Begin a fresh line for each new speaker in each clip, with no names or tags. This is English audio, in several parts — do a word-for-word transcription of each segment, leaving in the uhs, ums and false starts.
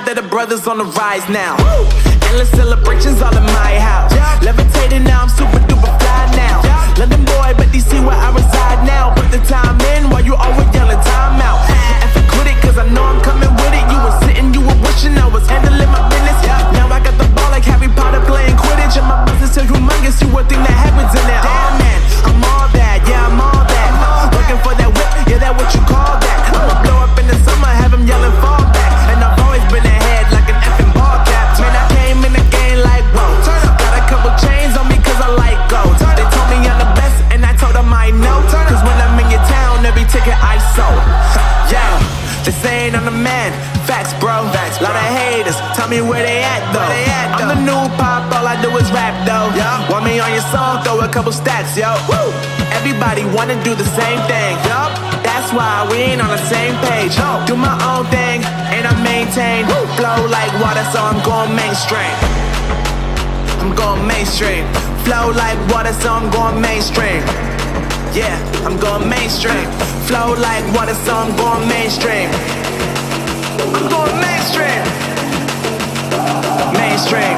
God that the brothers on the rise now. Woo! Endless celebrations all in my house. Yeah. Levitating now, I'm super duper fly now. Yeah. London boy, but D C where I reside now. Put the time in while you always yelling time out. And for quit it, cause I know I'm coming with it. You were sitting, you were wishing I was handling my business. Yeah. Now I got the ball like Harry Potter playing Quidditch. And my business so humongous, you would think that happens in there. Oh man, I'm all that, yeah, I'm all that. Looking for that whip, yeah, that what you call that. I'ma blow up in the summer, have him yelling fall back. And I've always been ahead like an effing ball cap. Man, I came in the game like, whoa. Got a couple chains on me cause I like gold. They told me I'm the best and I told them I know. Cause when I'm in your town, every ticket I sold. Yeah, they saying I'm the man. Facts, bro. Facts, lot of haters. Tell me where they at though. They at, though. I'm the new pop, all I do is rap though. Yeah. Want me on your song? Throw a couple stacks, yo. Woo. Everybody wanna do the same thing. Yup. That's why we ain't on the same page. No. Do my own thing and I maintain. Woo. Flow like water, so I'm going mainstream. I'm going mainstream. Flow like water, so I'm going mainstream. Yeah, I'm going mainstream. Flow like water, so I'm going mainstream. I'm going mainstream. Mainstream.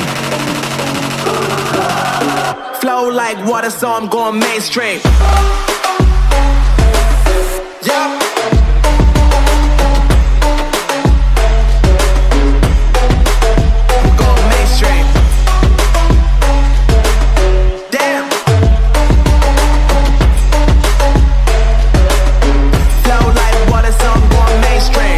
Flow like water, so I'm going mainstream. Yup. I'm going mainstream. Damn. Flow like water, so I'm going mainstream.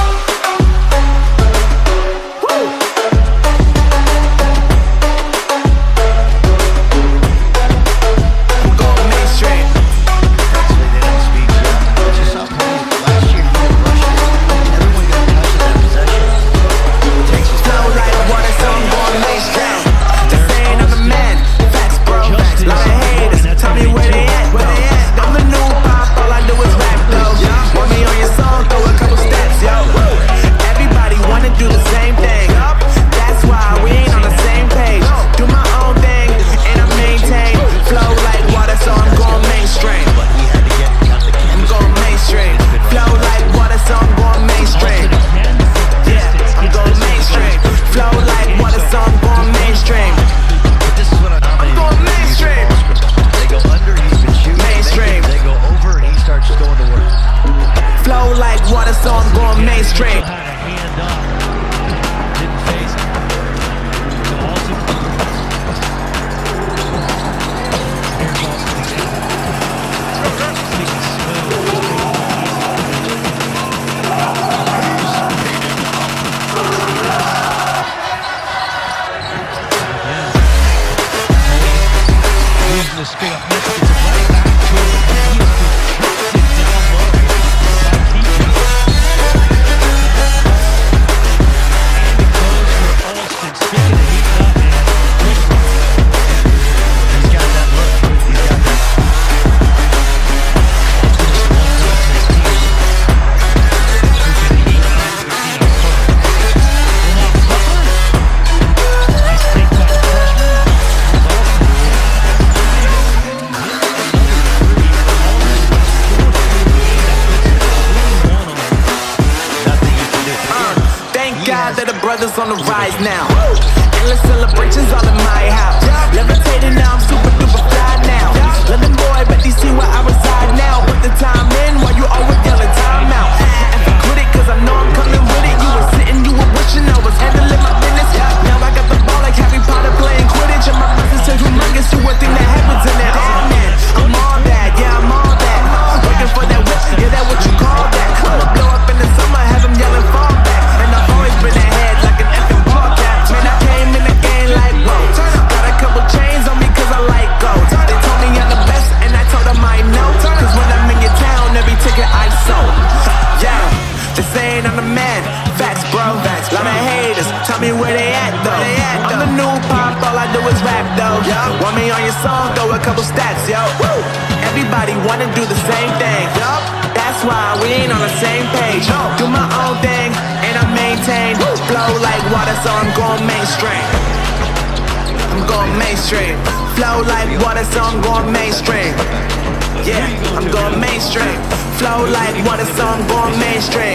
Brothers on the rise now. Woo. Endless celebrations all in my house. Yeah. Levitating now, I'm super duper fly now. Yeah. London boy, but D C where I reside now. Put the time in while you always yelling time out. And for quit it, cause I know I'm coming with it. You were sitting, you were wishing I was handling my business. Yeah. Now I got the ball like Harry Potter playing Quidditch. And my business so humongous, you would think that happens in there. Oh man, I'm all that, yeah, I'm all that. Looking for that whip, yeah, that what you call that. I'ma blow up in the summer, have them yelling fall back. And I've always been ahead like an effing ball cap. Man, I came in the game like, whoa. Got a couple chains on me cause I like gold. They told me I'm the best and I told them I know. Cause when I'm in your town, every ticket I sold. Yeah, they saying I'm the man. Facts, bro. Facts, lot of haters. Tell me where they at though. They at, though. I'm the new pop, all I do is rap though. Yeah. Want me on your song? Throw a couple stacks, yo. Woo. Everybody wanna do the same thing. Yup. That's why we ain't on the same page. No. Do my own thing and I maintain. Woo. Flow like water, so I'm going mainstream. I'm going mainstream. Flow like water, so I'm going mainstream. Yeah, I'm going mainstream. Flow like water, so I'm going mainstream.